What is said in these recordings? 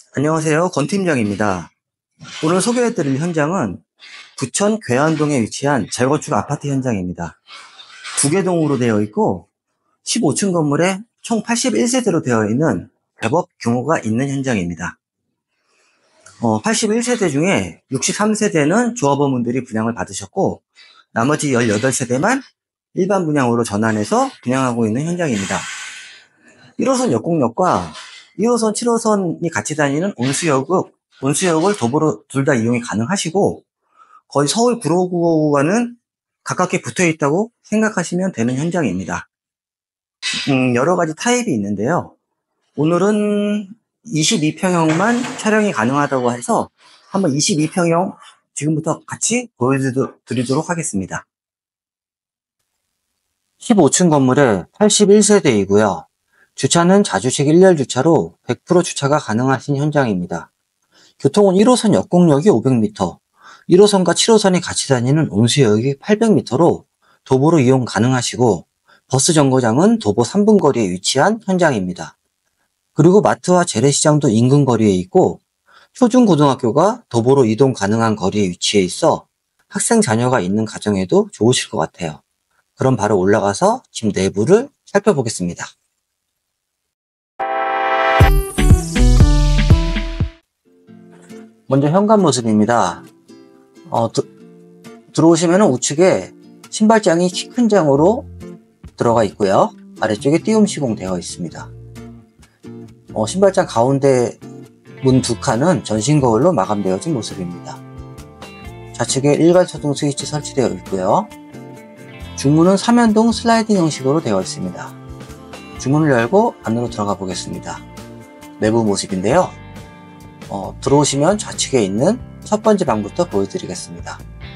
안녕하세요. 권 팀장입니다. 오늘 소개해드릴 현장은 부천 괴안동에 위치한 재건축 아파트 현장입니다. 두 개 동으로 되어 있고 15층 건물에 총 81세대로 되어 있는 제법 규모가 있는 현장입니다. 81세대 중에 63세대는 조합원분들이 분양을 받으셨고 나머지 18세대만 일반 분양으로 전환해서 분양하고 있는 현장입니다. 1호선 역곡역과 2호선, 7호선이 같이 다니는 온수역을 도보로 둘 다 이용이 가능하시고 거의 서울 구로구와는 가깝게 붙어 있다고 생각하시면 되는 현장입니다. 여러 가지 타입이 있는데요. 오늘은 22평형만 촬영이 가능하다고 해서 한번 22평형 지금부터 같이 보여드리도록 하겠습니다. 15층 건물에 81세대이고요. 주차는 자주식 1열 주차로 100% 주차가 가능하신 현장입니다. 교통은 1호선 역곡역이 500m, 1호선과 7호선이 같이 다니는 온수역이 800m로 도보로 이용 가능하시고 버스 정거장은 도보 3분 거리에 위치한 현장입니다. 그리고 마트와 재래시장도 인근 거리에 있고 초중고등학교가 도보로 이동 가능한 거리에 위치해 있어 학생 자녀가 있는 가정에도 좋으실 것 같아요. 그럼 바로 올라가서 집 내부를 살펴보겠습니다. 먼저 현관 모습입니다. 들어오시면 우측에 신발장이 키 큰 장으로 들어가 있고요. 아래쪽에 띄움 시공되어 있습니다. 신발장 가운데 문 두 칸은 전신 거울로 마감되어진 모습입니다. 좌측에 일괄소등 스위치 설치되어 있고요. 중문은 3연동 슬라이딩 형식으로 되어 있습니다. 중문을 열고 안으로 들어가 보겠습니다. 내부 모습인데요. 들어오시면 좌측에 있는 첫 번째 방부터 보여드리겠습니다.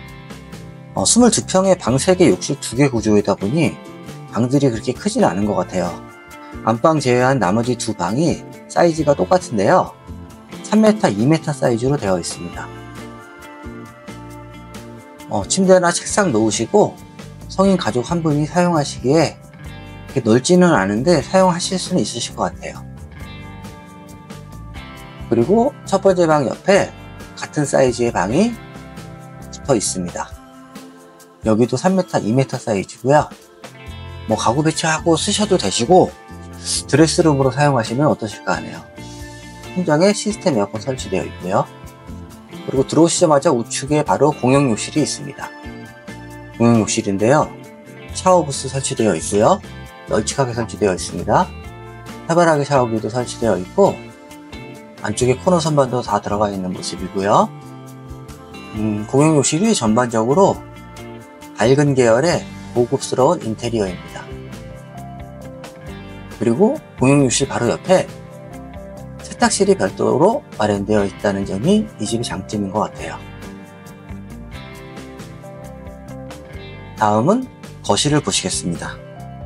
22평에 방 3개, 욕실 2개 구조이다 보니 방들이 그렇게 크진 않은 것 같아요. 안방 제외한 나머지 두 방이 사이즈가 똑같은데요. 3m, 2m 사이즈로 되어 있습니다. 침대나 책상 놓으시고 성인 가족 한 분이 사용하시기에 그렇게 넓지는 않은데 사용하실 수는 있으실 것 같아요. 그리고 첫 번째 방 옆에 같은 사이즈의 방이 붙어 있습니다. 여기도 3m, 2m 사이즈고요. 가구 배치하고 쓰셔도 되시고 드레스룸으로 사용하시면 어떠실까 하네요. 현장에 시스템 에어컨 설치되어 있고요. 그리고 들어오시자마자 우측에 바로 공용욕실이 있습니다. 공용욕실인데요. 샤워부스 설치되어 있고요. 널찍하게 설치되어 있습니다. 해바라기 샤워기도 설치되어 있고 안쪽에 코너 선반도 다 들어가 있는 모습이고요. 공용욕실이 전반적으로 밝은 계열의 고급스러운 인테리어입니다. 그리고 공용욕실 바로 옆에 세탁실이 별도로 마련되어 있다는 점이 이 집의 장점인 것 같아요. 다음은 거실을 보시겠습니다.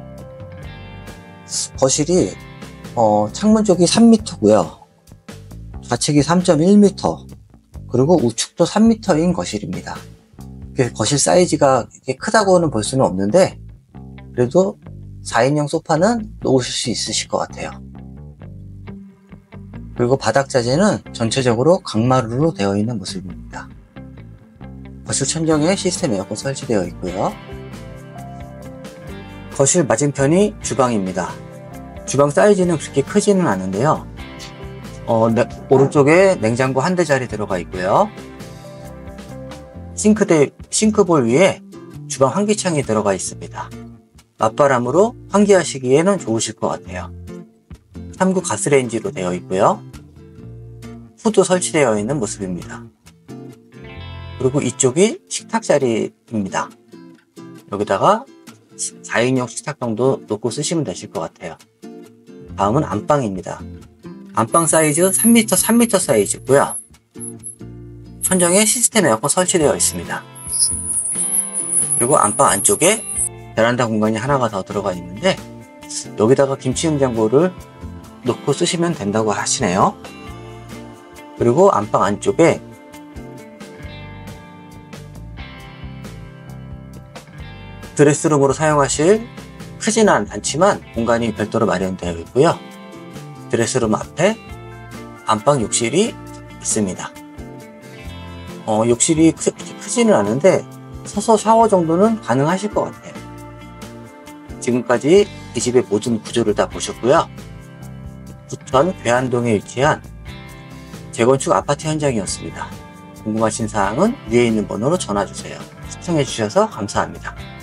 거실이 창문 쪽이 3m고요. 좌측이 3.1m, 그리고 우측도 3m인 거실입니다. 거실 사이즈가 이렇게 크다고는 볼 수는 없는데 그래도 4인용 소파는 놓으실 수 있으실 것 같아요. 그리고 바닥 자재는 전체적으로 강마루로 되어 있는 모습입니다. 거실 천정에 시스템 에어컨 설치되어 있고요. 거실 맞은편이 주방입니다. 주방 사이즈는 그렇게 크지는 않은데요. 오른쪽에 냉장고 한 대짜리 들어가 있고요. 싱크볼 위에 주방 환기창이 들어가 있습니다. 맞바람으로 환기하시기에는 좋으실 것 같아요. 3구 가스레인지로 되어 있고요. 후드 설치되어 있는 모습입니다. 그리고 이쪽이 식탁 자리입니다. 여기다가 4인용 식탁 정도 놓고 쓰시면 되실 것 같아요. 다음은 안방입니다. 안방 사이즈 3m, 3m 사이즈고요. 천정에 시스템 에어컨 설치되어 있습니다. 그리고 안방 안쪽에 베란다 공간이 하나가 더 들어가 있는데 여기다가 김치 냉장고를 놓고 쓰시면 된다고 하시네요. 그리고 안방 안쪽에 드레스룸으로 사용하실 크지는 않지만 공간이 별도로 마련되어 있고요. 드레스룸 앞에 안방 욕실이 있습니다. 욕실이 크지는 않은데 서서 샤워 정도는 가능하실 것 같아요. 지금까지 이 집의 모든 구조를 다 보셨고요. 부천 괴한동에 위치한 재건축 아파트 현장이었습니다. 궁금하신 사항은 위에 있는 번호로 전화주세요. 시청해주셔서 감사합니다.